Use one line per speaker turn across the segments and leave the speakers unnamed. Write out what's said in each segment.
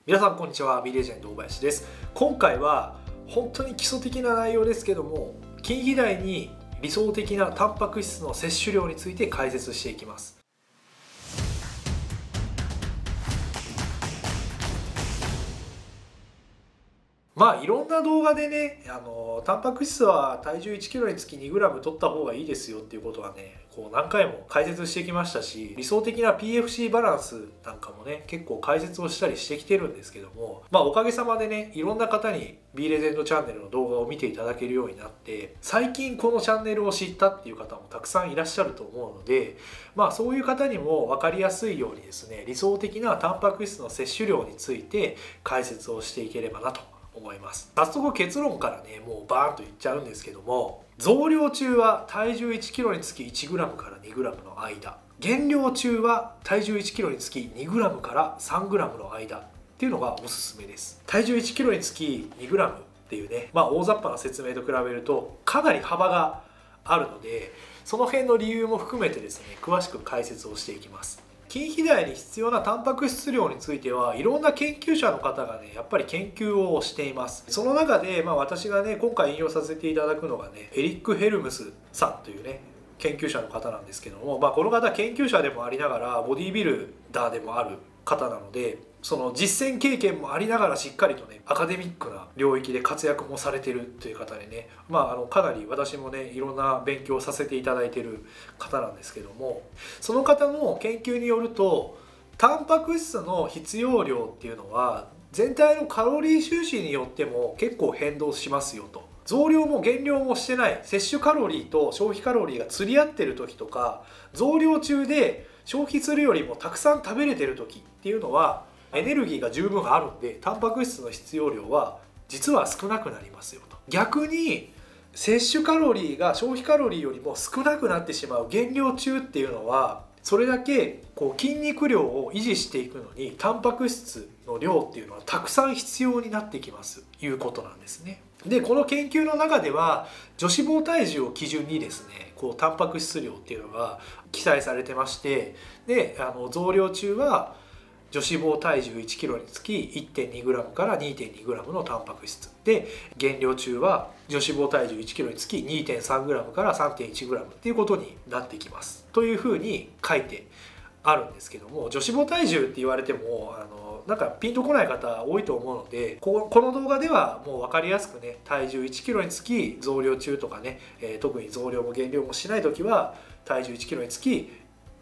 皆さんこんにちは、B レジェンド大林です。今回は本当に基礎的な内容ですけども、筋肥大に理想的なタンパク質の摂取量について解説していきます。いろんな動画でね、タンパク質は体重 1kg につき 2g 取った方がいいですよっていうことはね、何回も解説してきましたし、理想的な PFC バランスなんかもね、結構解説をしたりしてきてるんですけども、おかげさまでね、いろんな方に B レジェンドチャンネルの動画を見ていただけるようになって、最近このチャンネルを知ったっていう方もたくさんいらっしゃると思うので、そういう方にも分かりやすいようにですね、理想的なタンパク質の摂取量について解説をしていければなと思います。早速結論からね、もうバーンと言っちゃうんですけども、増量中は体重 1kg につき 1g から 2g の間、減量中は体重 1kg につき 2g から 3g の間っていうのがおすすめです。体重 1kg につき 2g っていうね、大雑把な説明と比べるとかなり幅があるので、その辺の理由も含めてですね、詳しく解説をしていきます。筋肥大に必要なタンパク質量についてはいろんな研究者の方がねやっぱり研究をしています。その中で、私がね今回引用させていただくのがねエリック・ヘルムスさんというね研究者の方なんですけども、この方研究者でもありながらボディービルダーでもある方なので、その実践経験もありながらしっかりとねアカデミックな領域で活躍もされてるという方でね、かなり私もねいろんな勉強をさせていただいてる方なんですけども、その方の研究によるとタンパク質の必要量っていうのは全体のカロリー収支によっても結構変動しますよと。増量も減量もしてない摂取カロリーと消費カロリーが釣り合ってる時とか、増量中で消費するよりもたくさん食べれてる時っていうのはエネルギーが十分あるんで、タンパク質の必要量は実は少なくなりますよと。逆に摂取カロリーが消費カロリーよりも少なくなってしまう減量中っていうのは、それだけ筋肉量を維持していくのにタンパク質の量っていうのはたくさん必要になってきますということなんですね。でこの研究の中では女子肪体重を基準にですねタンパク質量っていうのが記載されてまして、で増量中は女子肪体重 1kg につき 1.2g から 2.2g のタンパク質で、減量中は女子肪体重 1kg につき 2.3g から 3.1g っていうことになってきますというふうに書いてあるんですけども、女子肪体重って言われてもなんかピンとこない方多いと思うので、この動画ではもう分かりやすくね、体重 1kg につき増量中とかね、特に増量も減量もしない時は体重 1kg につき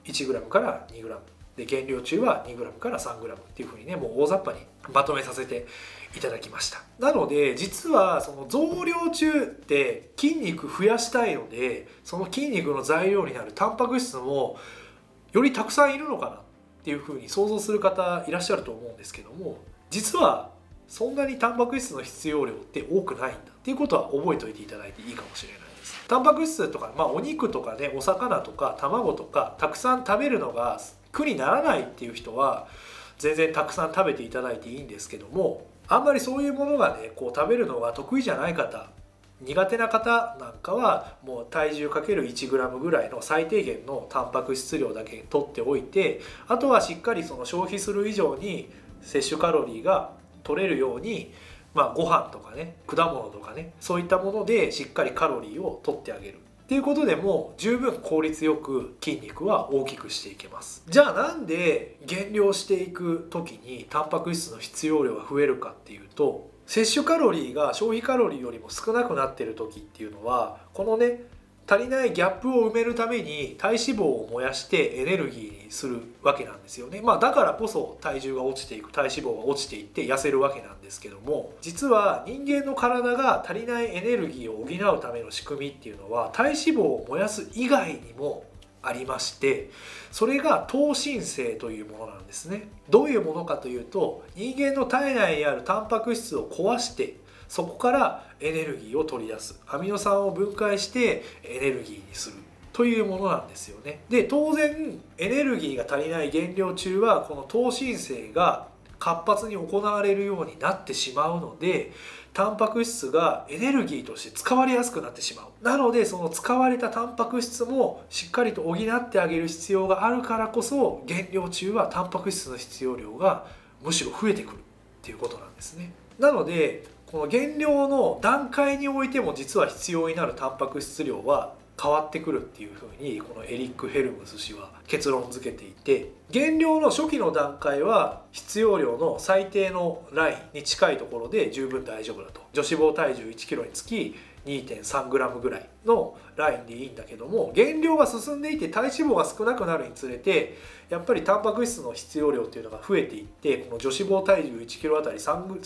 1g から 2gで、減量中は 2g から 3g っていうふうにね、もう大雑把にまとめさせていただきました。なので実はその増量中って筋肉増やしたいので、その筋肉の材料になるタンパク質もよりたくさんいるのかなっていうふうに想像する方いらっしゃると思うんですけども、実はそんなにタンパク質の必要量って多くないんだっていうことは覚えておいていただいていいかもしれないです。タンパク質とか、お肉とかね、お魚とか卵とかたくさん食べるのが苦にならないっていう人は全然たくさん食べていただいていいんですけども、あんまりそういうものがね食べるのが得意じゃない方、苦手な方なんかはもう体重 ×1g ぐらいの最低限のタンパク質量だけ取っておいて、あとはしっかりその消費する以上に摂取カロリーが取れるように、ご飯とかね果物とかね、そういったものでしっかりカロリーを取ってあげるっていうことでも十分効率よく筋肉は大きくしていけます。じゃあなんで減量していく時にタンパク質の必要量が増えるかっていうと、摂取カロリーが消費カロリーよりも少なくなっている時っていうのは、このね足りないギャップを埋めるために体脂肪を燃やしてエネルギーにするわけなんですよね。だからこそ体重が落ちていく、体脂肪が落ちていって痩せるわけなんですけども、実は人間の体が足りないエネルギーを補うための仕組みっていうのは体脂肪を燃やす以外にもありまして、それが糖新生というものなんですね。どういうものかというと、人間の体内にあるタンパク質を壊してそこからエネルギーを取り出す、アミノ酸を分解してエネルギーにするというものなんですよね。で当然エネルギーが足りない減量中はこの糖新生が活発に行われるようになってしまうので、タンパク質がエネルギーとして使われやすくなってしまう。なのでその使われたタンパク質もしっかりと補ってあげる必要があるからこそ、減量中はタンパク質の必要量がむしろ増えてくるっっていうことなんですね。なのでこの減量の段階においても実は必要になるタンパク質量は変わってくるっていうふうにこのエリック・ヘルムス氏は結論付けていて、減量の初期の段階は必要量の最低のラインに近いところで十分大丈夫だと。女子肪体重 1kg につき 2.3g ぐらいのラインでいいんだけども、減量が進んでいて体脂肪が少なくなるにつれてやっぱりタンパク質の必要量っていうのが増えていって、この女子肪体重 1kg あたり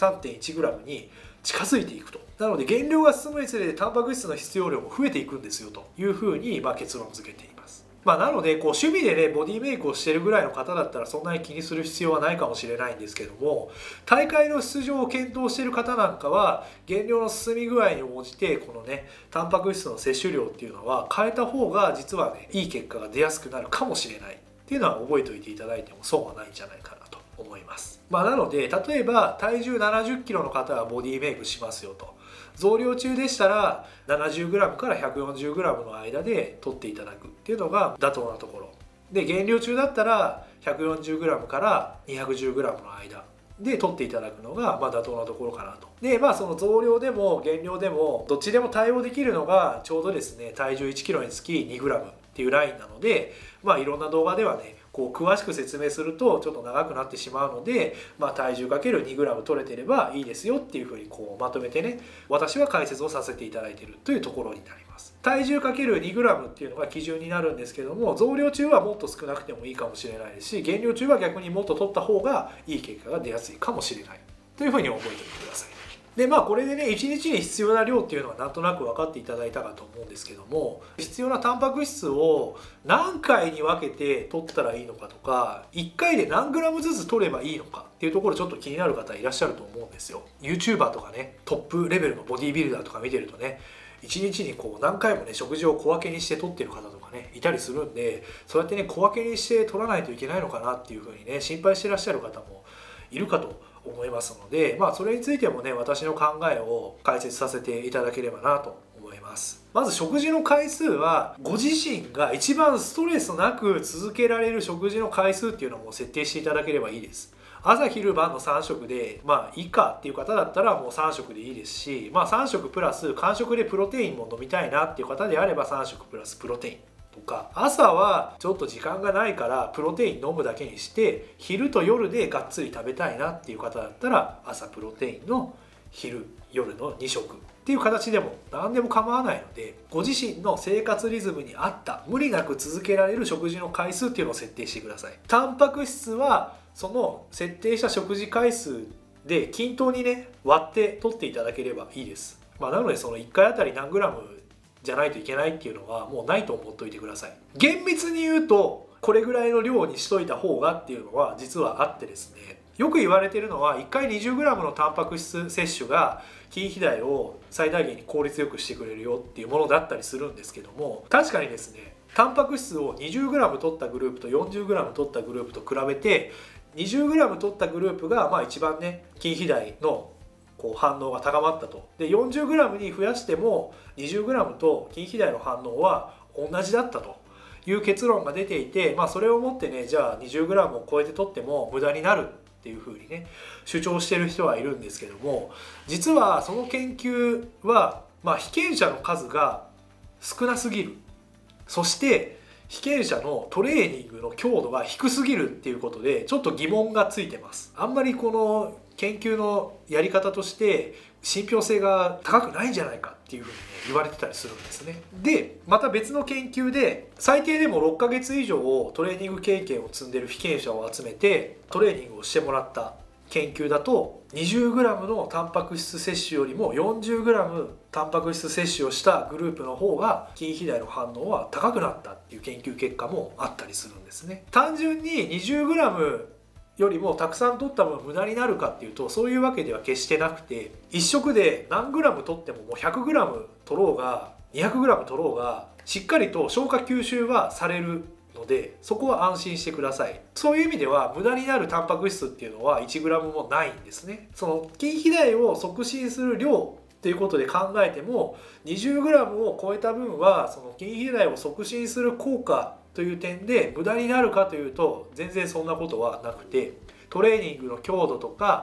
3.1g に近づいていくと。なので減量が進むにつれてタンパク質の必要量も増えていくんですよというふうに結論付けています。なので趣味でねボディメイクをしてるぐらいの方だったらそんなに気にする必要はないかもしれないんですけども、大会の出場を検討している方なんかは減量の進み具合に応じてこのねタンパク質の摂取量っていうのは変えた方が実はねいい結果が出やすくなるかもしれないっていうのは覚えておいていただいても損はないんじゃないかなと思います。なので例えば体重 70kg の方はボディメイクしますよと。増量中でしたら 70g から 140g の間で取っていただくっていうのが妥当なところで、減量中だったら 140g から 210g の間で取っていただくのが妥当なところかなと。でその増量でも減量でもどっちでも対応できるのがちょうどですね体重 1kg につき 2g っていうラインなので、いろんな動画ではね詳しく説明するとちょっと長くなってしまうので、体重 ×2g 取れてればいいですよっていうふうにまとめてね私は解説をさせていただいているというところになります。体重 ×2g っていうのが基準になるんですけども、増量中はもっと少なくてもいいかもしれないですし、減量中は逆にもっと取った方がいい結果が出やすいかもしれないというふうに覚えておいてください。でこれでね1日に必要な量っていうのはなんとなく分かっていただいたかと思うんですけども、必要なタンパク質を何回に分けて取ったらいいのかとか、1回で何グラムずつ取ればいいのかっていうところちょっと気になる方いらっしゃると思うんですよ。 YouTuber とかねトップレベルのボディービルダーとか見てるとね1日に何回もね食事を小分けにして取ってる方とかねいたりするんで、そうやってね小分けにして取らないといけないのかなっていうふうにね心配してらっしゃる方もいるかと思いますので、それについてもね私の考えを解説させていただければなと思います。まず食事の回数はご自身が一番ストレスなく続けられる食事の回数っていうのも設定していただければいいです。朝昼晩の3食で以下っていう方だったらもう3食でいいですし、3食プラス間食でプロテインも飲みたいなっていう方であれば3食プラスプロテインとか、朝はちょっと時間がないからプロテイン飲むだけにして昼と夜でがっつり食べたいなっていう方だったら朝プロテインの昼夜の2食っていう形でも何でも構わないので、ご自身の生活リズムに合った無理なく続けられる食事の回数っていうのを設定してください。タンパク質はその設定した食事回数で均等にね割って取っていただければいいです。なのでその1回あたり何グラムじゃないといけないっていうのはもうないと思っておいてください。厳密に言うとこれぐらいの量にしといた方がっていうのは実はあってですね、よく言われているのは1回 20g のタンパク質摂取が筋肥大を最大限に効率よくしてくれるよっていうものだったりするんですけども、確かにですねタンパク質を 20g 取ったグループと 40g 取ったグループと比べて 20g 取ったグループが一番ね筋肥大の反応が高まったと。で 40g に増やしても 20g と筋肥大の反応は同じだったという結論が出ていて、それをもってねじゃあ 20g を超えて取っても無駄になるっていうふうにね主張してる人はいるんですけども、実はその研究は被験者の数が少なすぎる、そして被験者のトレーニングの強度が低すぎるっていうことでちょっと疑問がついてます。あんまりこの研究のやり方として信憑性が高くないんじゃないかっていうふうに、言われてたりするんですね。でまた別の研究で最低でも6ヶ月以上トレーニング経験を積んでる被験者を集めてトレーニングをしてもらった研究だと 20g のタンパク質摂取よりも 40g タンパク質摂取をしたグループの方が筋肥大の反応は高くなったっていう研究結果もあったりするんですね。単純に 20g よりもたくさん取った分無駄になるかっていうとそういうわけでは決してなくて、1食で何グラム取ってももう 100g 取ろうが 200g 取ろうがしっかりと消化吸収はされるのでそこは安心してください。そういう意味では無駄になるタンパク質っていうのは 1g もないんですね。その筋肥大を促進する量っていうことで考えても 20g を超えた分はその筋肥大を促進する効果という点で無駄になるかというと全然そんなことはなくて、トレーニングの強度とか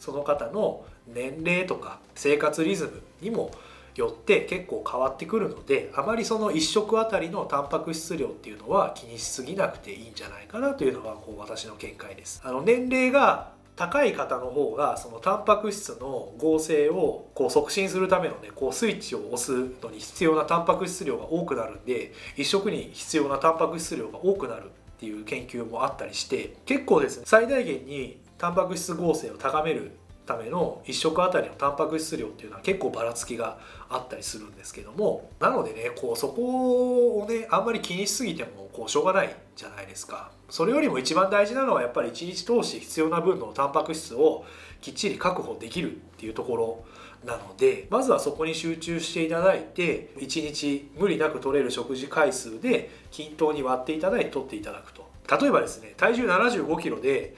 その方の年齢とか生活リズムにもよって結構変わってくるので、あまりその1食あたりのタンパク質量っていうのは気にしすぎなくていいんじゃないかなというのが私の見解です。年齢が高い方の方がそのタンパク質の合成を促進するためのねスイッチを押すのに必要なタンパク質量が多くなるんで、1食に必要なタンパク質量が多くなるっていう研究もあったりして、結構ですね最大限にタンパク質合成を高めるための1食あたりのタンパク質量っていうのは結構ばらつきがあったりするんですけども、なのでねそこをねあんまり気にしすぎてもしょうがないじゃないですか。それよりも一番大事なのはやっぱり1日通して必要な分のタンパク質をきっちり確保できるっていうところなので、まずはそこに集中していただいて、1日無理なく取れる食事回数で均等に割っていただいて取っていただくと。例えばですね、体重75キロで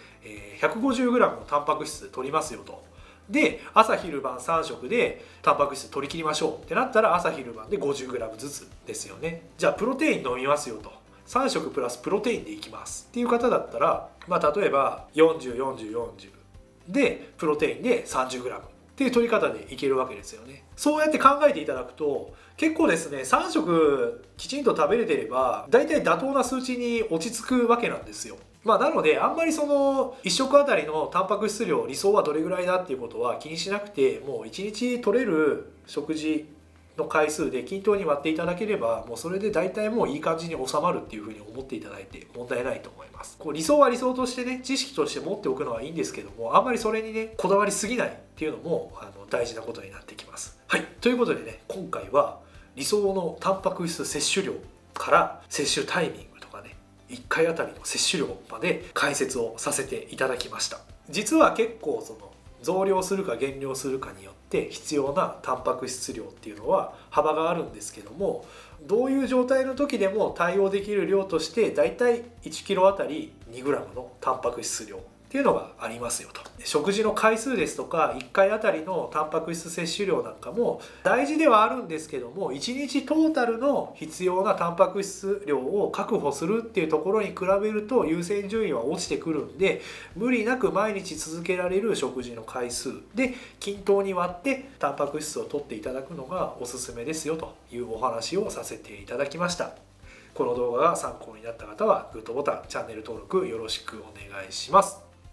150g のタンパク質取りますよと。で朝昼晩3食でタンパク質取り切りましょうってなったら朝昼晩で 50g ずつですよね。じゃあプロテイン飲みますよと、3食プラスプロテインでいきますっていう方だったら、例えば404040でプロテインで 30gっていう取り方でいけるわけですよね。そうやって考えていただくと結構ですね、3食きちんと食べれてれば大体妥当な数値に落ち着くわけなんですよ。なのであんまりその1食あたりのタンパク質量理想はどれぐらいだっていうことは気にしなくて、もう1日取れる食事の回数で均等に割っていただければ、もうそれで大体もういい感じに収まるっていうふうに思っていただいて問題ないと思います。理想は理想としてね、知識として持っておくのはいいんですけども、あんまりそれにねこだわりすぎないっていうのも大事なことになってきます。はい、ということでね、今回は理想のタンパク質摂取量から摂取タイミングとかね、1回あたりの摂取量まで解説をさせていただきました。実は結構増量するか減量するかによって必要なタンパク質量っていうのは幅があるんですけども、どういう状態の時でも対応できる量としてだいたい1キロあたり 2g のタンパク質量っていうのがありますよと。食事の回数ですとか1回あたりのタンパク質摂取量なんかも大事ではあるんですけども、1日トータルの必要なタンパク質量を確保するっていうところに比べると優先順位は落ちてくるんで、無理なく毎日続けられる食事の回数で均等に割ってタンパク質を取っていただくのがおすすめですよというお話をさせていただきました。この動画が参考になった方はグッドボタン、チャンネル登録よろしくお願いします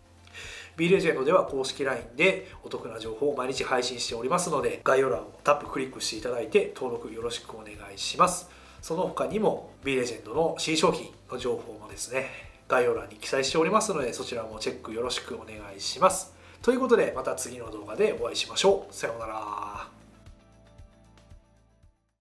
。B レジェンドでは公式 LINE でお得な情報を毎日配信しておりますので、概要欄をタップクリックしていただいて登録よろしくお願いします。その他にも B レジェンドの新商品の情報もですね、概要欄に記載しておりますので、そちらもチェックよろしくお願いします。ということでまた次の動画でお会いしましょう。さようなら。